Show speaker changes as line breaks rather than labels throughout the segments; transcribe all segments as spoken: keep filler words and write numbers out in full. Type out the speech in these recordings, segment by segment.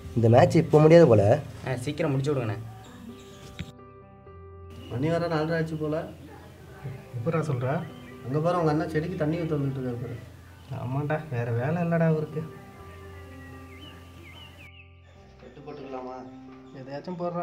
இந்த மேட்ச் இப்போ முடியாது போல.
சீக்கிரம் முடிச்சு விடுங்கண்ணே.
மணி வர நாலரை ஆச்சு போல.
எப்படா சொல்கிற?
அங்கே பாரு உங்கள் அண்ணன் செடிக்கு தண்ணி ஊற்றி வந்துட்டு இருக்காரு.
ஆமாண்டா, வேறு வேலை இல்லைடா அவருக்கு.
கட்டு போட்டுக்கலாமா?
எதையாச்சும் போடுறா.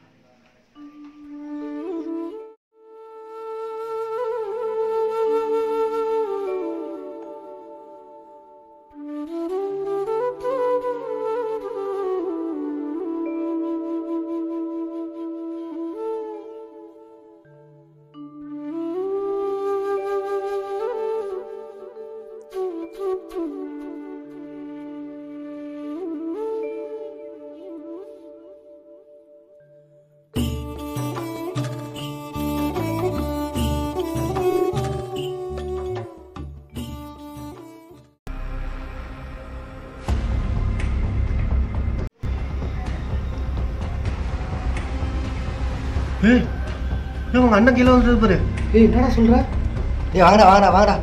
ஏய் உங்கள் அண்ணன் கீழே வந்துட்டு பாரு.
ஏய் என்னடா சொல்கிற?
ஏய் வாங்கடா வாங்கடா வாங்கடா.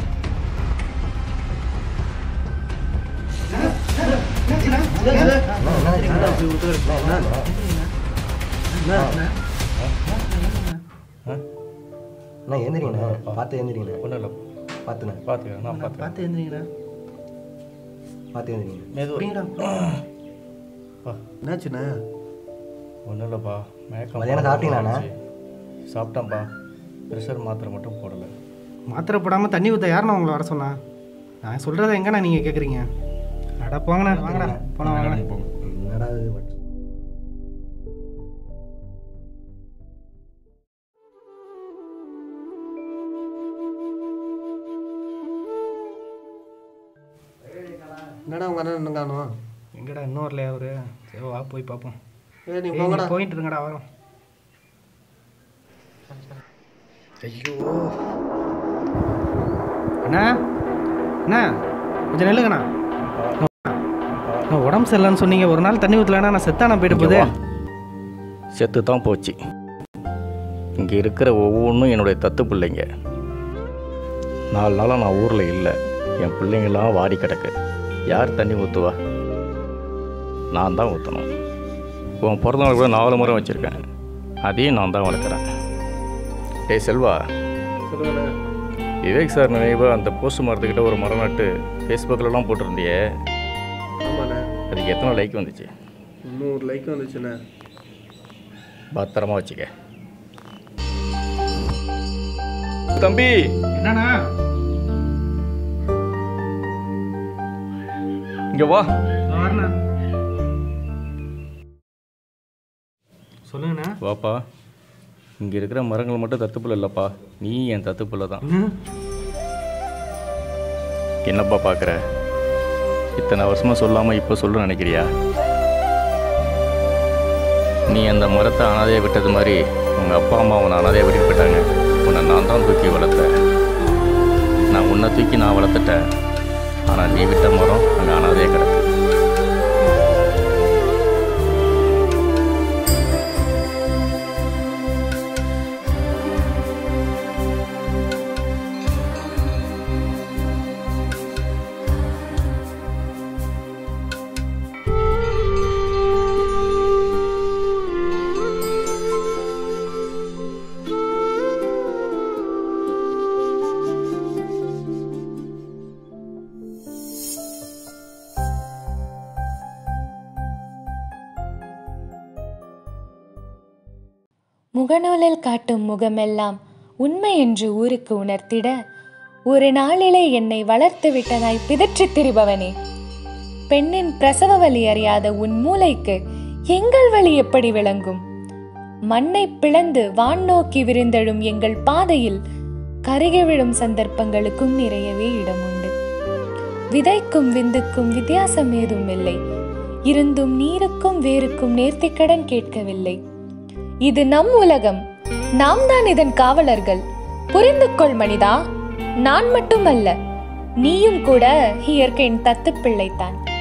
அண்ணா எழுந்திரிங்கண்ணா, பார்த்து எழுந்திரிங்கண்ணா.
ஒன்றும் இல்லை,
பார்த்துண்ணா
பார்த்துக்கிறேன். நான் பார்த்து
பார்த்து எழுந்திரிங்கண்ணா.
பார்த்து எழுந்திரிங்க.
மெதுவாக.
என்னாச்சுண்ணே?
ஒன்றும் இல்லைப்பா, மயக்கம்.
மதியானம் சாப்பிட்டீங்களாண்ணா?
சாப்பிட்டேன்ப்பா, ப்ரெஷர் மாத்திரை மட்டும் போடலை.
மாத்திரை போடாமல் தண்ணி ஊற்ற யாருண்ணா உங்களை வர சொன்னா? நான் சொல்கிறத எங்கண்ணா நீங்கள் கேட்குறீங்க? அட போங்கண்ணா, வாங்கண்ணா, போனா வாங்கண்ணா.
போங்க.
என்னடா இது?
என்னடா உங்கள் அண்ணன் இன்னும் காணும்?
எங்கடா இன்னும் வரலையா அவரு? சரி வா போய் பார்ப்போம்.
ஏ நீ
ஏய்,
போங்கடா.
நீ போயிட்டு இருங்கடா, வரோம்.
ஐயோ
அண்ணா அண்ணா கொஞ்சம் நெல்லுங்கண்ணா. நான் உடம்பு சரியில்லைன்னு சொன்னீங்க, ஒரு நாள் தண்ணி ஊற்றலன்னா நான் செத்தானா போயிட்டு போகுது.
செத்து தான் போச்சு. இங்கே இருக்கிற ஒவ்வொன்றும் என்னுடைய தத்து பிள்ளைங்க. நாலு நாளாக நான் ஊரில் இல்லை, என் பிள்ளைங்களாம் வாடி கிடக்கு. யார் தண்ணி ஊற்றுவா? நான் தான் ஊற்றணும். உன் பிறந்த நாள் கூட நாலு முறை வச்சுருக்கேன், அதையும் நான் தான் வளர்க்குறேன். டேய் செல்வா,
சொல்லுங்கண்ணே.
விவேக் சார் நினைவாக அந்த போஸ்ட் மரத்துக்கிட்ட ஒரு மரம் நட்டு ஃபேஸ்புக்கிலலாம் போட்டிருந்தியே,
ஆமாண்ணே.
அதுக்கு எத்தனை லைக் வந்துச்சு?
நூறு லைக் வந்துச்சுண்ணே.
பத்திரமா வச்சுக்க தம்பி.
என்னண்ணா?
இங்கே வா.
வரண்ணா. சொல்லுங்கண்ணா.
வாப்பா, இங்கே இருக்கிற மரங்கள் மட்டும் தத்துப்புள்ள இல்லைப்பா, நீ என் தத்துப்புள்ள தான். என்னப்பா பார்க்குற? இத்தனை வருஷமாக சொல்லாமல் இப்போ சொல்ல நினைக்கிறியா? நீ அந்த மரத்தை அனாதையை விட்டது மாதிரி உங்கள் அப்பா அம்மா உன்னை அனாதையை விட்டு போயிட்டாங்க. உன்னை நான் தான் தூக்கி வளர்த்தேன். நான் உன்னை தூக்கி நான் வளர்த்துட்டேன், ஆனால் நீ விட்ட மரம் அங்கே அனாதையை கிடக்கு.
முகநூலில் காட்டும் முகமெல்லாம் உண்மை என்று ஊருக்கு உணர்த்திட ஒரு நாளிலே என்னை வளர்த்து விட்டதாய் பிதற்றித் திரிபவனே, பெண்ணின் பிரசவ வலி அறியாத உன் மூளைக்கு எங்கள் வழி எப்படி விளங்கும்? மண்ணை பிளந்து வான் நோக்கி விரிந்தெழும் எங்கள் பாதையில் கருகி விழும் சந்தர்ப்பங்களுக்கும் நிறையவே இடம் உண்டு. விதைக்கும் விந்துக்கும் வித்தியாசம் ஏதும் இல்லை, இருந்தும் நீருக்கும் வேருக்கும் நேர்த்திக்கடன் கேட்கவில்லை. இது நம் உலகம், நாம் தான் இதன் காவலர்கள். புரிந்து கொள் மனிதா, நான் மட்டுமல்ல, நீயும் கூட இயற்கையின் தத்து பிள்ளைத்தான்.